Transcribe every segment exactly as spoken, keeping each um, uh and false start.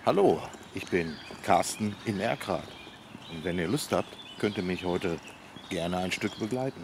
Hallo, ich bin Carsten in Erkrath und wenn ihr Lust habt, könnt ihr mich heute gerne ein Stück begleiten.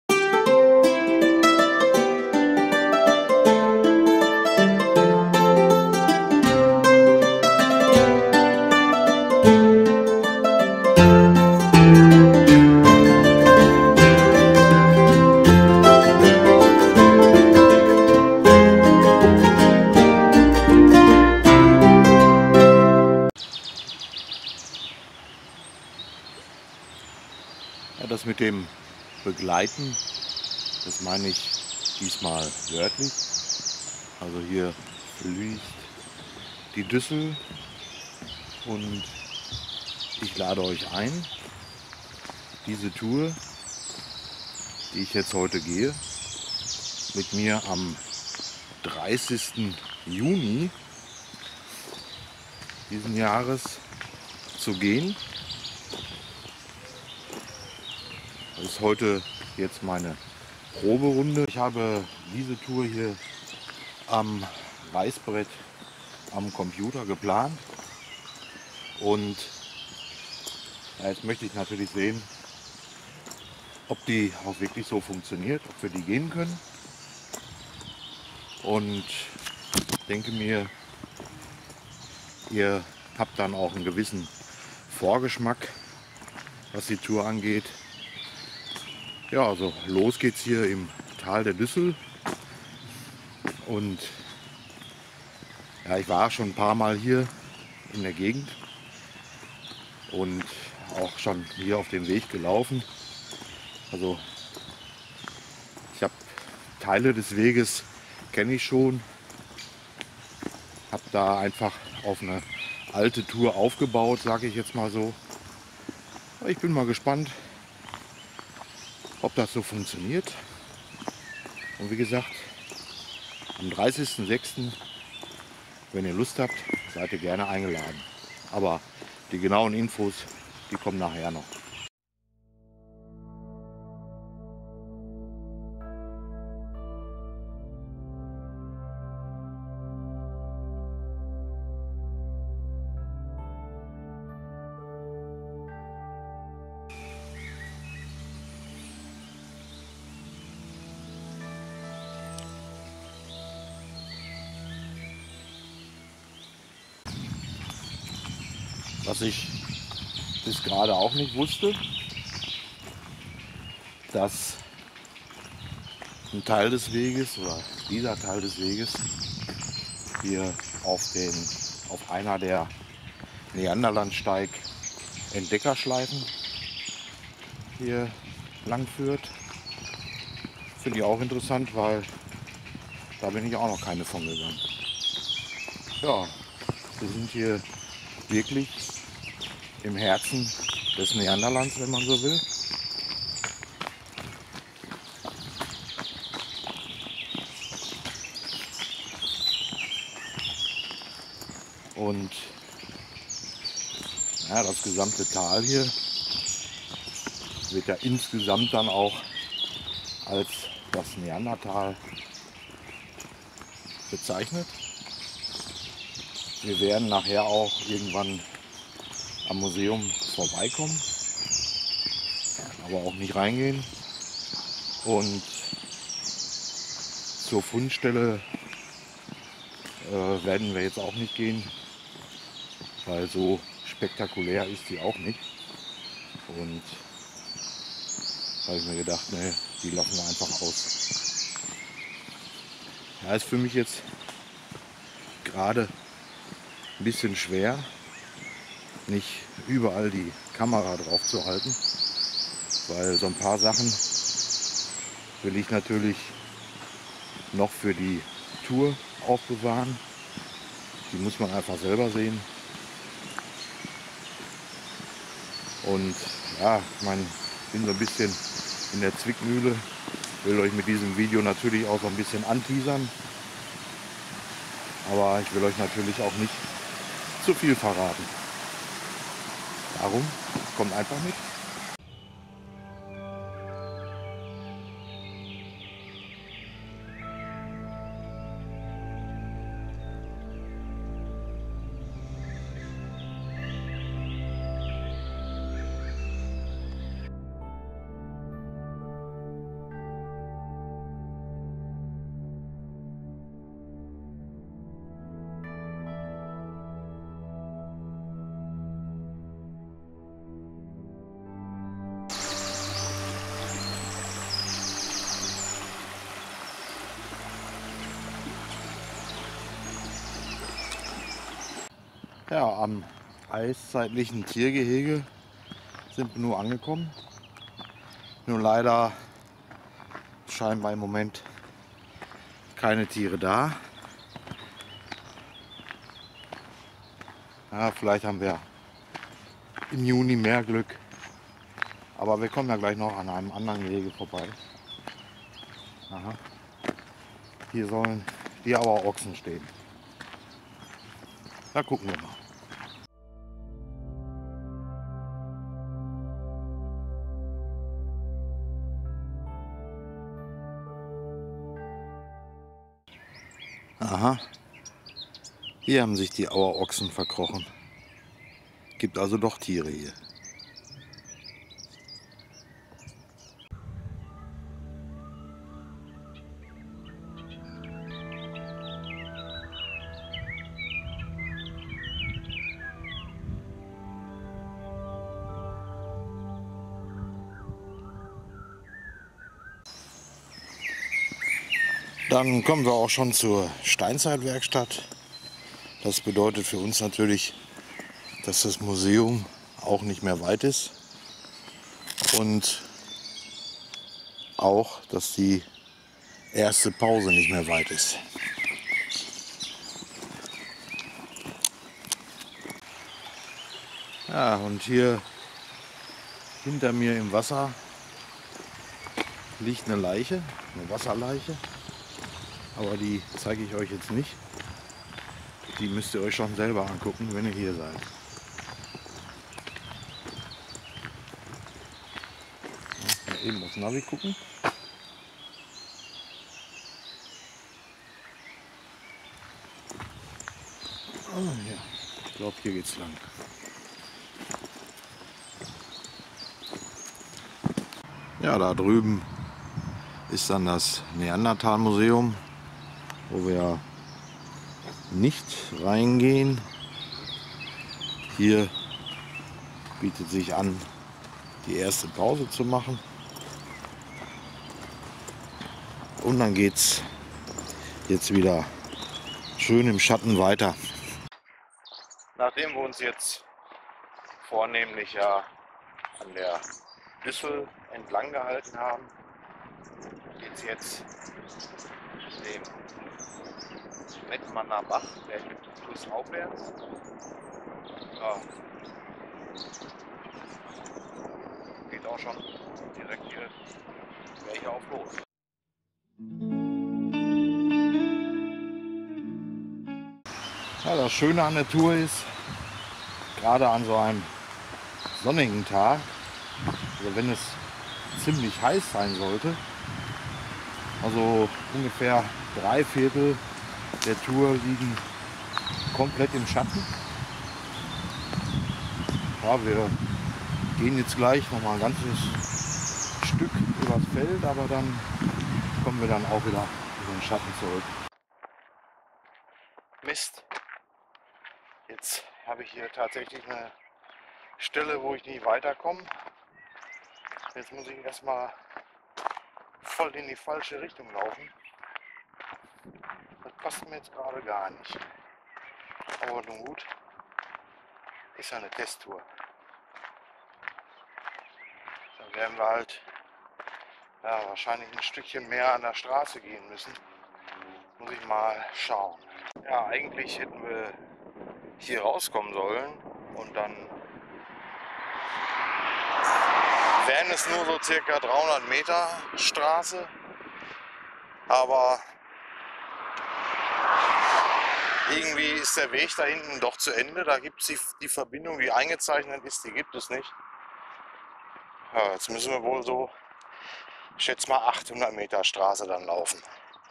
Ja, das mit dem Begleiten, das meine ich diesmal wörtlich. Also hier fließt die Düssel und ich lade euch ein, diese Tour, die ich jetzt heute gehe, mit mir am dreißigsten Juni diesen Jahres zu gehen. Das ist heute jetzt meine Proberunde. Ich habe diese Tour hier am Reißbrett am Computer geplant und ja, jetzt möchte ich natürlich sehen, ob die auch wirklich so funktioniert, ob wir die gehen können, und denke mir, ihr habt dann auch einen gewissen Vorgeschmack, was die Tour angeht. Ja, also los geht's hier im Tal der Düssel und ja, ich war schon ein paar Mal hier in der Gegend und auch schon hier auf dem Weg gelaufen. Also ich habe Teile des Weges kenne ich schon, habe da einfach auf eine alte Tour aufgebaut, sage ich jetzt mal so. Aber ich bin mal gespannt, ob das so funktioniert. Und wie gesagt, am dreißigsten sechsten, wenn ihr Lust habt, seid ihr gerne eingeladen. Aber die genauen Infos, die kommen nachher noch. Was ich bis gerade auch nicht wusste, dass ein Teil des Weges oder dieser Teil des Weges hier auf, den, auf einer der Neanderlandsteig Entdeckerschleifen hier lang führt. Finde ich auch interessant, weil da bin ich auch noch keine von gegangen. Ja, wir sind hier wirklich im Herzen des Neanderlands, wenn man so will. Und ja, das gesamte Tal hier wird ja insgesamt dann auch als das Neandertal bezeichnet. Wir werden nachher auch irgendwann am Museum vorbeikommen, aber auch nicht reingehen. Und zur Fundstelle äh, werden wir jetzt auch nicht gehen, weil so spektakulär ist sie auch nicht. Und da habe ich mir gedacht, ne, die lassen wir einfach aus. Ja, ist für mich jetzt gerade ein bisschen schwer, nicht überall die Kamera drauf zu halten, weil so ein paar Sachen will ich natürlich noch für die Tour aufbewahren. Die muss man einfach selber sehen. Und ja, ich meine, ich bin so ein bisschen in der Zwickmühle, will euch mit diesem Video natürlich auch so ein bisschen anteasern, aber ich will euch natürlich auch nicht zu viel verraten. Darum kommt einfach mit. Ja, am eiszeitlichen Tiergehege sind wir nur angekommen. Nur leider scheinbar im Moment keine Tiere da. Ja, vielleicht haben wir im Juni mehr Glück. Aber wir kommen ja gleich noch an einem anderen Gehege vorbei. Aha. Hier sollen die Auerochsen stehen. Da gucken wir mal. Aha. Hier haben sich die Auerochsen verkrochen. Gibt also doch Tiere hier. Dann kommen wir auch schon zur Steinzeitwerkstatt. Das bedeutet für uns natürlich, dass das Museum auch nicht mehr weit ist und auch, dass die erste Pause nicht mehr weit ist. Ja, und hier hinter mir im Wasser liegt eine Leiche, eine Wasserleiche. Aber die zeige ich euch jetzt nicht. Die müsst ihr euch schon selber angucken, wenn ihr hier seid. Ja, mal eben aufs Navi gucken. Oh, ja. Ich glaube, hier geht's lang. Ja, da drüben ist dann das Neandertal-Museum, wo wir nicht reingehen. Hier bietet sich an, die erste Pause zu machen. Und dann geht es jetzt wieder schön im Schatten weiter. Nachdem wir uns jetzt vornehmlich ja an der Düssel entlang gehalten haben, geht es jetzt dem Mettmanner Bach, der gibt flussaufwärts. Ja. Geht auch schon direkt hier welche auf los. Ja, das Schöne an der Tour ist, gerade an so einem sonnigen Tag, also wenn es ziemlich heiß sein sollte, also ungefähr drei Viertel der Tour liegen komplett im Schatten. Ja, wir gehen jetzt gleich noch mal ein ganzes Stück übers Feld, aber dann kommen wir dann auch wieder in den Schatten zurück. Mist. Jetzt habe ich hier tatsächlich eine Stelle, wo ich nicht weiterkomme. Jetzt muss ich erstmal voll in die falsche Richtung laufen. Das passt mir jetzt gerade gar nicht. Aber nun gut, ist ja eine Testtour. Dann werden wir halt ja, wahrscheinlich ein Stückchen mehr an der Straße gehen müssen. Muss ich mal schauen. Ja, eigentlich hätten wir hier rauskommen sollen und dann wären es nur so circa dreihundert Meter Straße. Aber irgendwie ist der Weg da hinten doch zu Ende. Da gibt es die, die Verbindung, die eingezeichnet ist, die gibt es nicht. Ja, jetzt müssen wir wohl so, ich schätze mal, achthundert Meter Straße dann laufen.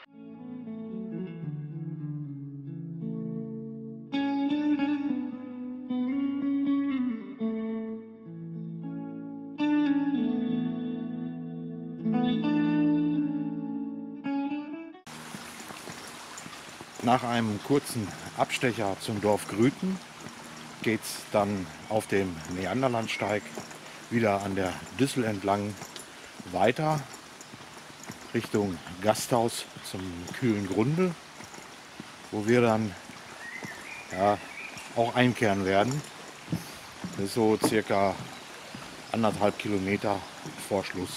Nach einem kurzen Abstecher zum Dorf Grüten geht es dann auf dem Neanderlandsteig wieder an der Düssel entlang weiter Richtung Gasthaus zum kühlen Grunde, wo wir dann ja, auch einkehren werden. Das ist so circa anderthalb Kilometer vor Schluss.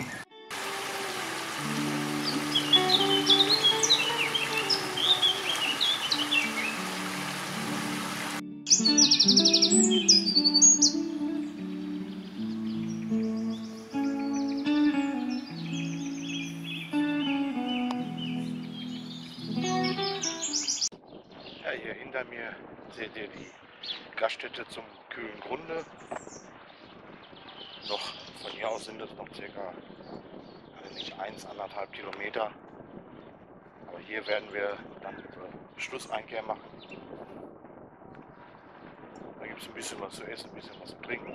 Ja, hier hinter mir seht ihr die Gaststätte zum kühlen Grunde. Noch von hier aus sind es noch circa also nicht eins, anderthalb Kilometer. Aber hier werden wir dann unsere Schlusseinkehr machen. Da gibt es ein bisschen was zu essen, ein bisschen was zu trinken.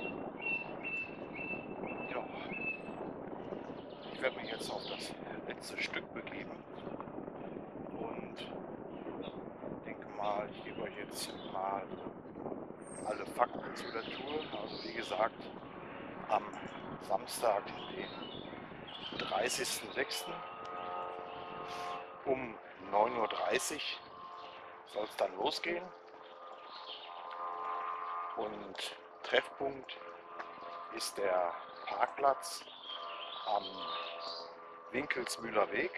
Ja. Ich werde mich jetzt auf das letzte Stück begeben und denke mal, ich gebe euch jetzt mal alle Fakten zu der Tour. Also wie gesagt, am Samstag, den dreißigsten sechsten um neun Uhr dreißig soll es dann losgehen. Und Treffpunkt ist der Parkplatz am Winkelsmühler Weg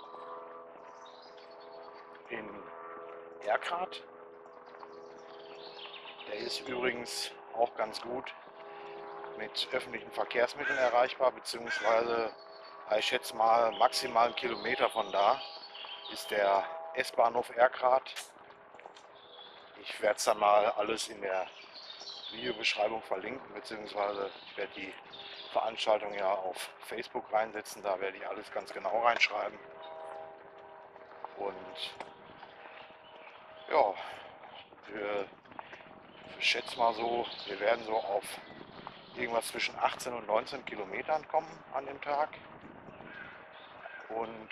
in Erkrath. Der ist übrigens auch ganz gut mit öffentlichen Verkehrsmitteln erreichbar, beziehungsweise ich schätze mal maximal einen Kilometer von da ist der S-Bahnhof Erkrath. Ich werde es dann mal alles in der Videobeschreibung verlinken, beziehungsweise ich werde die Veranstaltung ja auf Facebook reinsetzen, da werde ich alles ganz genau reinschreiben. Und ja, wir, ich schätze mal so, wir werden so auf irgendwas zwischen achtzehn und neunzehn Kilometern kommen an dem Tag. Und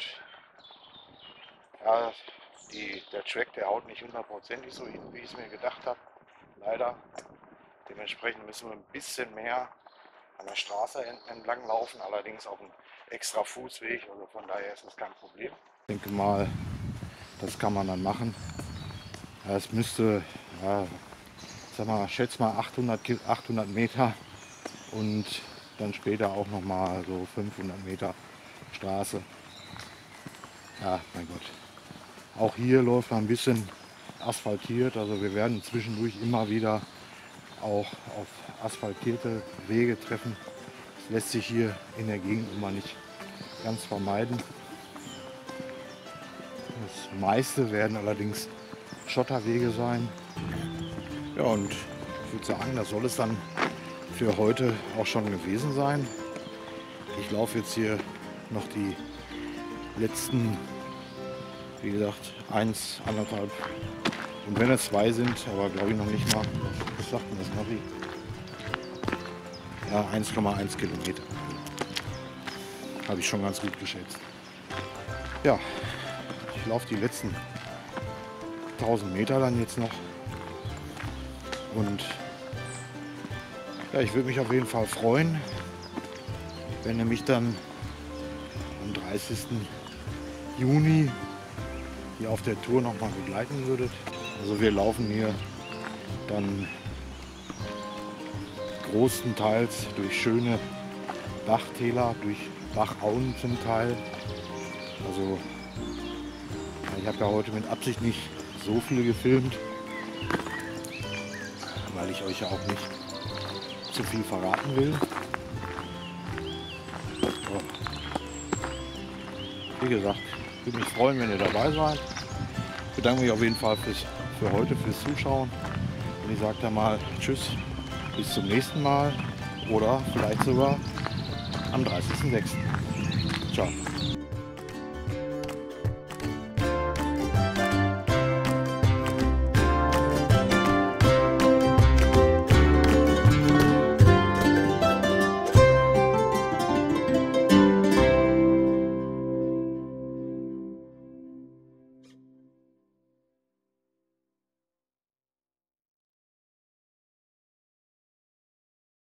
ja, die, der Track, der haut nicht hundertprozentig so hin, wie ich es mir gedacht habe, leider. Dementsprechend müssen wir ein bisschen mehr an der Straße entlang laufen, allerdings auf einem extra Fußweg, also von daher ist das kein Problem. Ich denke mal, das kann man dann machen. Ja, es müsste, ja, sag mal, schätze mal achthundert Meter und dann später auch noch mal so fünfhundert Meter Straße. Ja, mein Gott. Auch hier läuft ein bisschen asphaltiert, also wir werden zwischendurch immer wieder auch auf asphaltierte Wege treffen. Das lässt sich hier in der Gegend immer nicht ganz vermeiden. Das meiste werden allerdings Schotterwege sein. Ja, und ich würde sagen, das soll es dann für heute auch schon gewesen sein. Ich laufe jetzt hier noch die letzten, wie gesagt, eins, anderthalb und wenn es zwei sind, aber glaube ich noch nicht mal, was sagt denn das, Navi? Ja, eins Komma eins Kilometer. Habe ich schon ganz gut geschätzt. Ja, ich laufe die letzten tausend Meter dann jetzt noch. Und ja, ich würde mich auf jeden Fall freuen, wenn ihr mich dann am dreißigsten Juni hier auf der Tour noch mal begleiten würdet. Also wir laufen hier dann großenteils durch schöne Bachtäler, durch Bachauen zum Teil. Also ich habe ja heute mit Absicht nicht so viel gefilmt, weil ich euch ja auch nicht zu viel verraten will. So. Wie gesagt, ich würde mich freuen, wenn ihr dabei seid. Ich bedanke mich auf jeden Fall fürs, für heute, fürs Zuschauen. Und ich sage dann mal Tschüss, bis zum nächsten Mal oder vielleicht sogar am dreißigsten sechsten Ciao.